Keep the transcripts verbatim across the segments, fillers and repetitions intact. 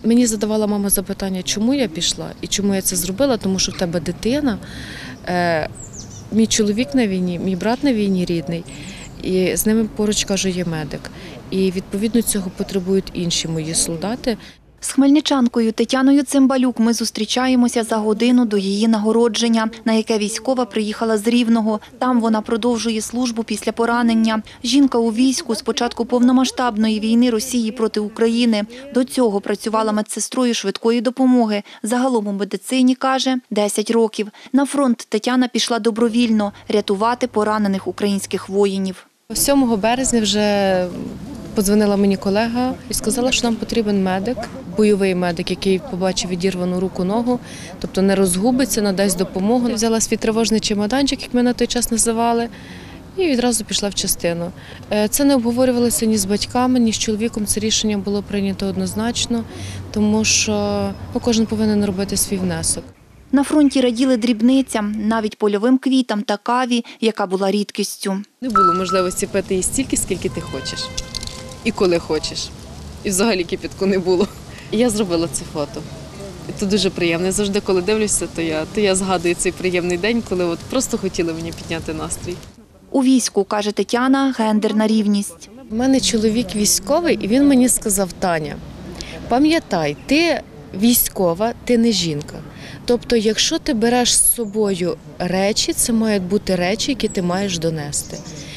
Мені задавала мама запитання, чому я пішла і чому я це зробила, тому що в тебе дитина, е, мій чоловік на війні, мій брат на війні рідний, і з ними поруч, кажу, є медик. І відповідно цього потребують інші мої солдати. З хмельничанкою Тетяною Цимбалюк ми зустрічаємося за годину до її нагородження, на яке військова приїхала з Рівного. Там вона продовжує службу після поранення. Жінка у війську з початку повномасштабної війни Росії проти України. До цього працювала медсестрою швидкої допомоги. Загалом у медицині, каже, десять років. На фронт Тетяна пішла добровільно рятувати поранених українських воїнів. сьомого березня вже подзвонила мені колега і сказала, що нам потрібен медик, бойовий медик, який побачив відірвану руку-ногу, тобто не розгубиться, надасть допомогу. Взяла свій тривожний чемоданчик, як ми на той час називали, і відразу пішла в частину. Це не обговорювалося ні з батьками, ні з чоловіком, це рішення було прийнято однозначно, тому що ну, кожен повинен робити свій внесок. На фронті раділи дрібницям, навіть польовим квітам та каві, яка була рідкістю. Не було можливості пити її стільки, скільки ти хочеш. І коли хочеш. І взагалі кипятку не було. І я зробила це фото. І це дуже приємно. Я завжди, коли дивлюся, то я, то я згадую цей приємний день, коли от просто хотіли мені підняти настрій. У війську, каже Тетяна, гендерна рівність. У мене чоловік військовий, і він мені сказав: Таня, пам'ятай, ти військова, ти не жінка. Тобто, якщо ти береш з собою речі, це мають бути речі, які ти маєш донести.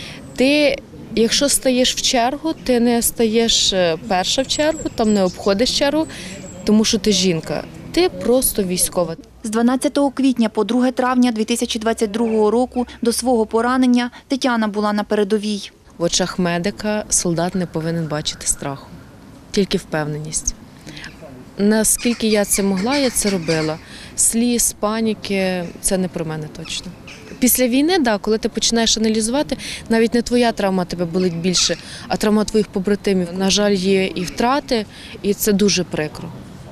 Ти Якщо стаєш в чергу, ти не стаєш перша в чергу, там не обходиш чергу, тому що ти жінка. Ти просто військова. З дванадцятого квітня по друге травня дві тисячі двадцять другого року до свого поранення Тетяна була на передовій. В очах медика солдат не повинен бачити страху, тільки впевненість. Наскільки я це могла, я це робила. Сліз, паніки – це не про мене точно. Після війни, да, коли ти починаєш аналізувати, навіть не твоя травма тебе болить більше, а травма твоїх побратимів. На жаль, є і втрати, і це дуже прикро.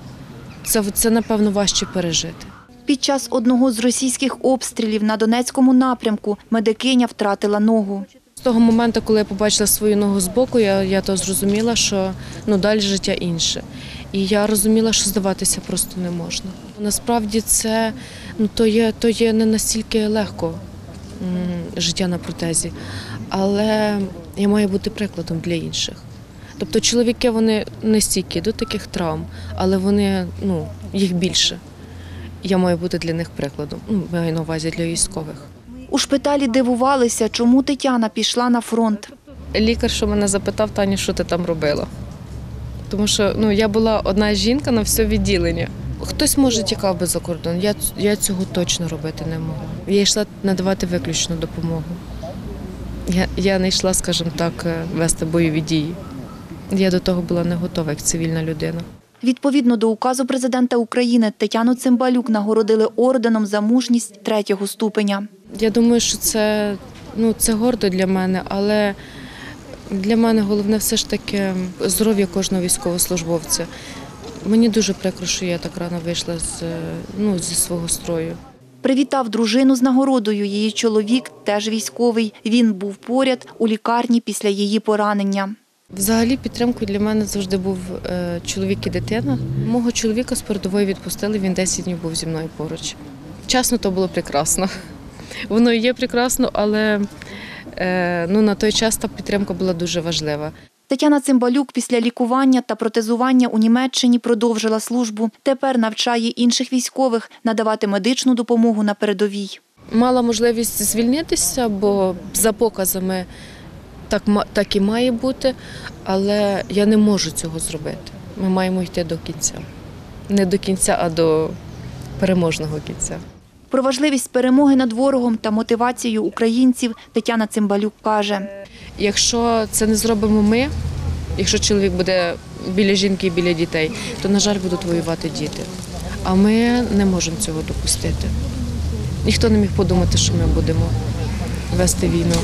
Це, це напевно, важче пережити. Під час одного з російських обстрілів на Донецькому напрямку медикиня втратила ногу. З того моменту, коли я побачила свою ногу збоку, я, я то зрозуміла, що ну, далі життя інше. І я розуміла, що здаватися просто не можна. Насправді це ну, то є, то є не настільки легко м, життя на протезі, але я маю бути прикладом для інших. Тобто чоловіки, вони не стійкі до таких травм, але вони, ну, їх більше. Я маю бути для них прикладом, ну, маю на увазі для військових. У шпиталі дивувалися, чому Тетяна пішла на фронт. Лікар, що мене запитав: Таня, що ти там робила? Тому що ну, я була одна жінка на все відділення. Хтось, може, тікав би за кордон, я, я цього точно робити не могла. Я йшла надавати виключну допомогу. Я, я не йшла, скажімо так, вести бойові дії. Я до того була не готова, як цивільна людина. Відповідно до указу президента України, Тетяну Цимбалюк нагородили орденом за мужність третього ступеня. Я думаю, що це, ну, це гордо для мене, але для мене головне все ж таки здоров'я кожного військовослужбовця. Мені дуже прикро, що я так рано вийшла з, ну, зі свого строю. Привітав дружину з нагородою її чоловік, теж військовий. Він був поряд у лікарні після її поранення. Взагалі підтримкою для мене завжди був е, чоловік і дитина. Мого чоловіка з передової відпустили, він десять днів був зі мною поруч. Чесно, то було прекрасно. Воно і є прекрасно, але е, ну, на той час та підтримка була дуже важлива. Тетяна Цимбалюк після лікування та протезування у Німеччині продовжила службу. Тепер навчає інших військових надавати медичну допомогу на передовій. Мала можливість звільнитися, бо за показами так, так і має бути, але я не можу цього зробити. Ми маємо йти до кінця. Не до кінця, а до переможного кінця. Про важливість перемоги над ворогом та мотивацію українців Тетяна Цимбалюк каже: якщо це не зробимо ми, якщо чоловік буде біля жінки і біля дітей, то, на жаль, будуть воювати діти. А ми не можемо цього допустити. Ніхто не міг подумати, що ми будемо вести війну.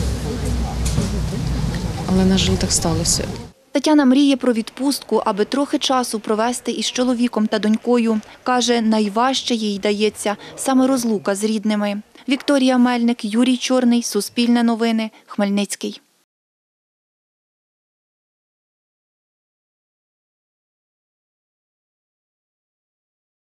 Але, на жаль, так сталося. Тетяна мріє про відпустку, аби трохи часу провести із чоловіком та донькою. Каже, найважче їй дається саме розлука з рідними. Вікторія Мельник, Юрій Чорний, Суспільне новини, Хмельницький.